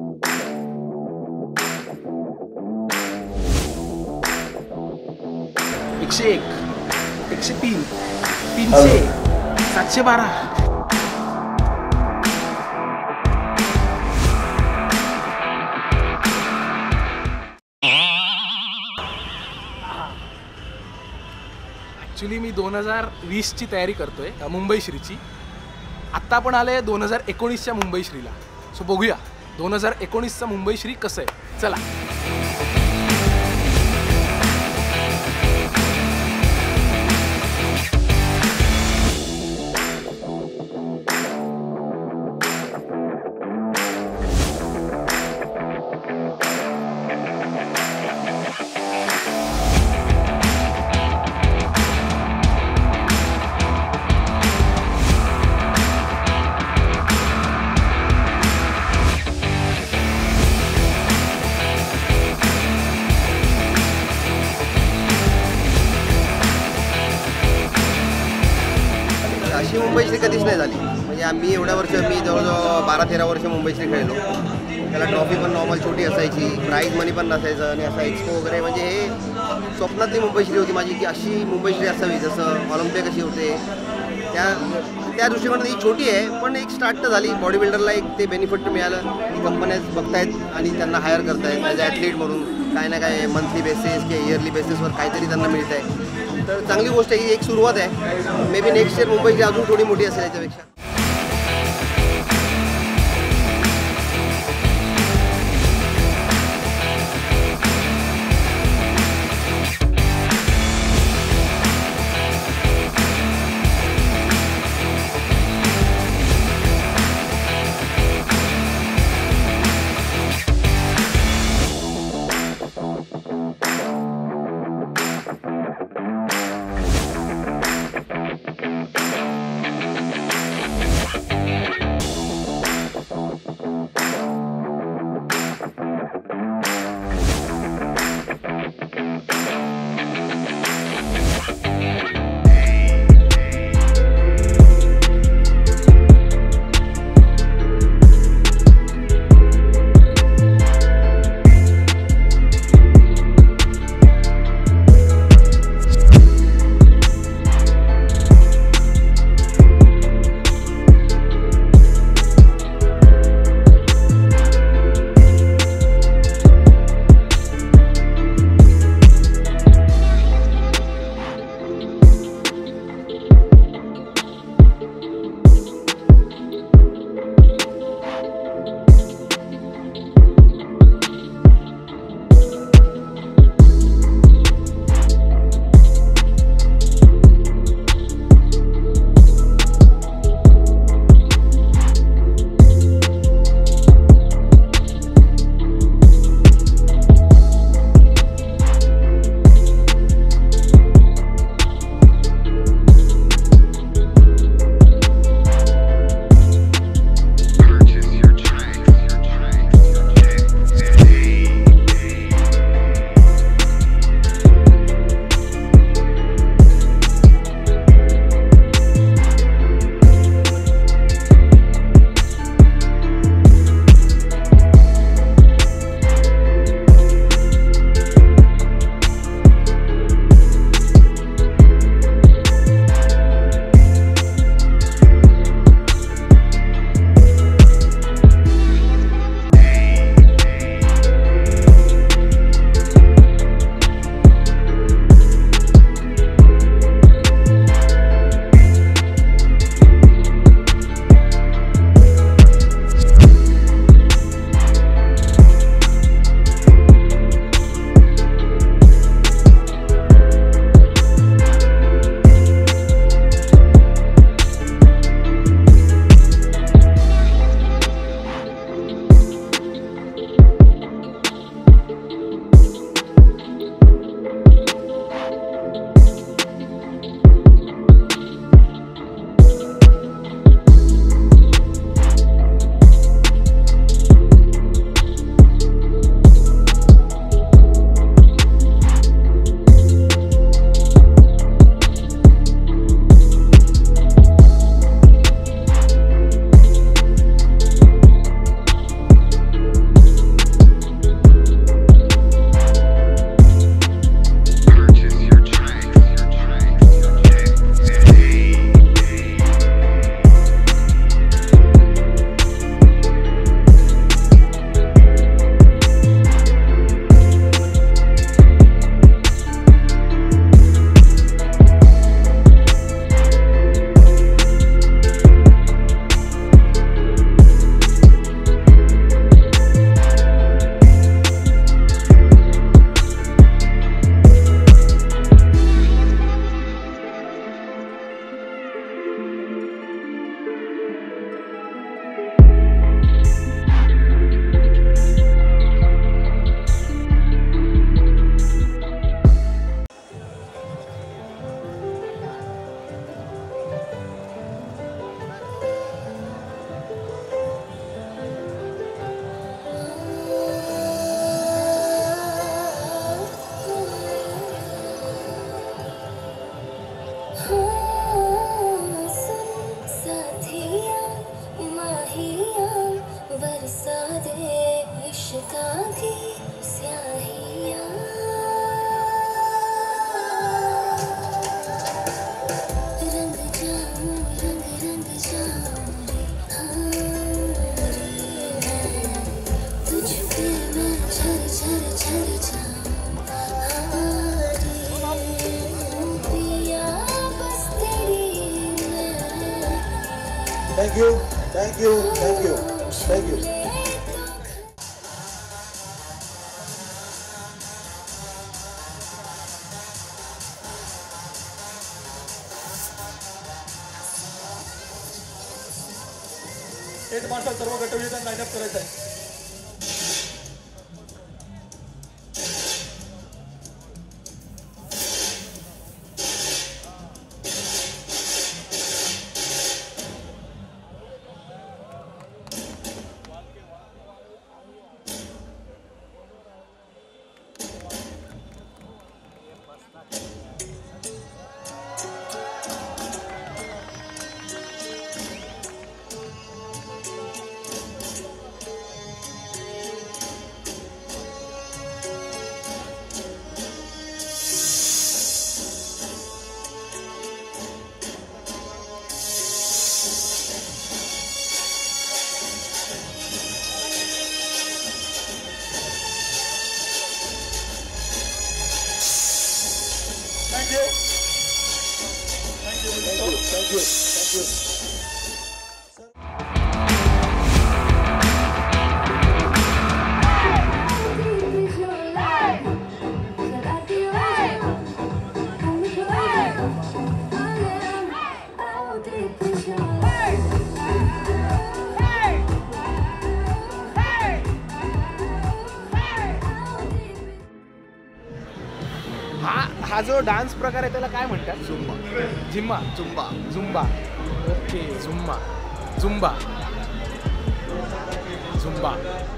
101, 103, 300, 712. Actually मी 2020 ची तयारी करतोय मुंबई श्रीची. आत्ता आपण आले 2019च्या मुंबई श्रीला. सो बघूया 2019चा मुंबई श्री कसं आहे. चला. अशी मुंबई श्री कधीच नाही झाली. म्हणजे आम्ही एवढ्या वर्ष मी जवळजवळ 12-13 वर्ष मुंबई श्री खेळलो. त्याला ट्रॉफी पण नॉर्मल छोटी असायची, प्राईज मनी पण नसायचं आणि असा एक्सपो वगैरे. म्हणजे हे स्वप्नातली मुंबई श्री होती माझी की अशी मुंबई श्री असावी जसं ऑलिम्पिक अशी होते. त्या दृष्टिकोनात ही छोटी आहे पण एक स्टार्ट तर झाली. बॉडी बिल्डरला एक ते बेनिफिट मिळालं की कंपन्या बघतायत आणि त्यांना हायर करतायत ॲज अ ॲथलीट म्हणून. काय ना काय मंथली बेसिस किंवा इयरली बेसिसवर काहीतरी त्यांना मिळत आहे. तर चांगली गोष्ट आहे. ही एक सुरुवात आहे. मे बी नेक्स्ट इयर मुंबईची अजून थोडी मोठी असेल याच्यापेक्षा. Thank you thank you thank you thank you. एक माणसाला सर्व गटविजेत्यांना लाईनअप करायचं आहे. Thank you. हा जो डान्स प्रकार आहे त्याला काय म्हणतात? झुंबा. झिम्मा. Zumba. Zumba. Okay. Zumba. Zumba. Zumba.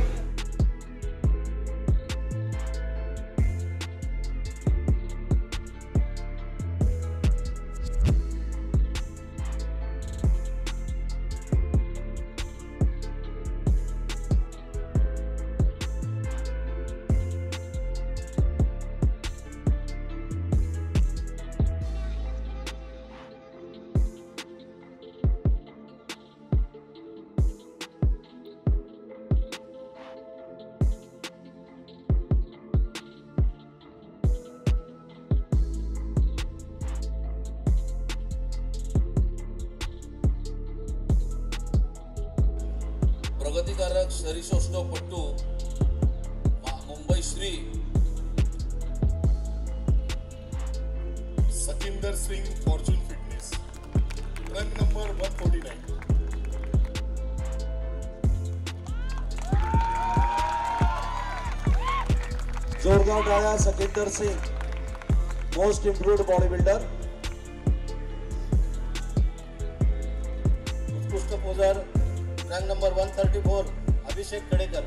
प्रगतिकारक सरिसोष्टपट्टू Mumbai Shri Sachinder Singh Fortune Fitness run number 149. जोरदार टाळ्या Sachinder Singh, most improved body builder. उत्कृष्ट poser rank number 134 Abhishek Kadekar.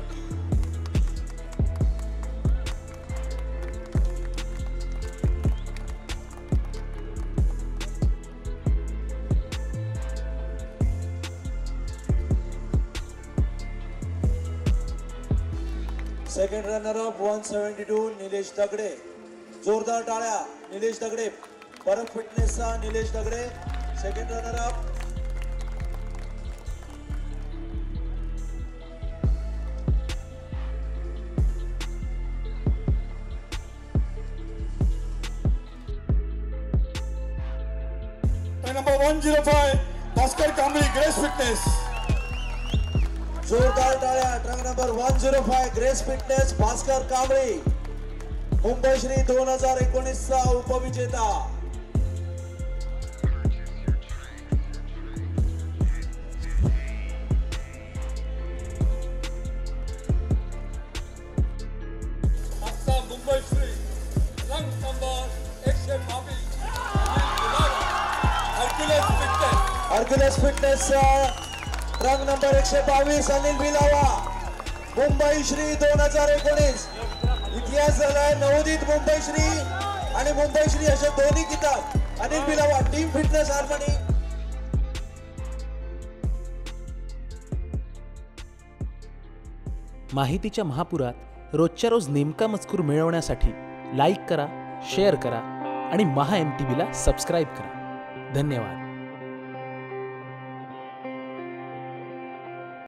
Second runner up 172 Nilesh Dagde. जोरदार टाळ्या निलेश दगडे, परम फिटनेसचा Nilesh Dagde second runner up. Number 105 Bhaskar Kambli Grace Fitness. जोरदार टाळ्या ट्रक number 105 Grace Fitness Bhaskar Kambli, Mumbai Shri 2019 चा उपविजेता. आजचा Mumbai Shri rank number 122 Hercules Fitness rank number 122 Anil Bilawa, Mumbai Shri 2019. इतिहास झालाय नवोदित मुंबई श्री आणि मुंबई श्री असे दोन्ही किताब. Anil Bilawa Team Fitness Harmony. माहितीच्या महापुरात रोजच्या रोज नेमका मजकूर मिळवण्यासाठी लाईक करा, शेअर करा आणि महा MTVला सबस्क्राईब करा. धन्यवाद.